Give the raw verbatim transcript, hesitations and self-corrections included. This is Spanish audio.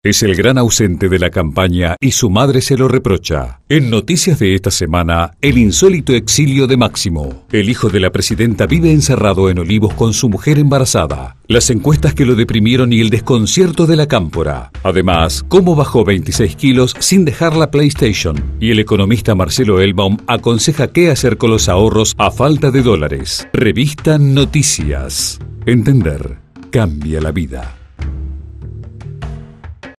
Es el gran ausente de la campaña y su madre se lo reprocha. En noticias de esta semana, el insólito exilio de Máximo. El hijo de la presidenta vive encerrado en Olivos con su mujer embarazada. Las encuestas que lo deprimieron y el desconcierto de la cámpora. Además, cómo bajó veintiséis kilos sin dejar la PlayStation. Y el economista Marcelo Elbaum aconseja qué hacer con los ahorros a falta de dólares. Revista Noticias. Entender cambia la vida.